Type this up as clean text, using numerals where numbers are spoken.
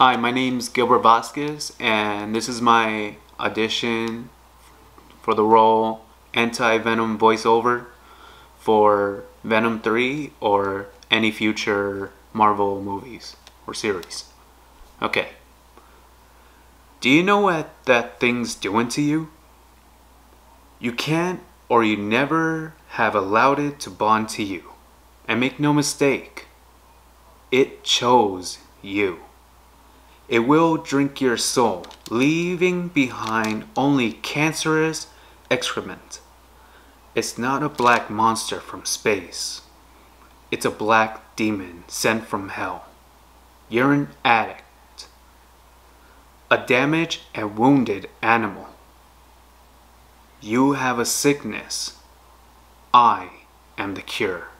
Hi, my name's Gilbert Vasquez, and this is my audition for the role Anti-Venom voiceover for Venom 3 or any future Marvel movies or series. Okay. Do you know what that thing's doing to you? You can't or you never have allowed it to bond to you. And make no mistake, it chose you. It will drink your soul, leaving behind only cancerous excrement. It's not a black monster from space. It's a black demon sent from hell. You're an addict, a damaged and wounded animal. You have a sickness. I am the cure.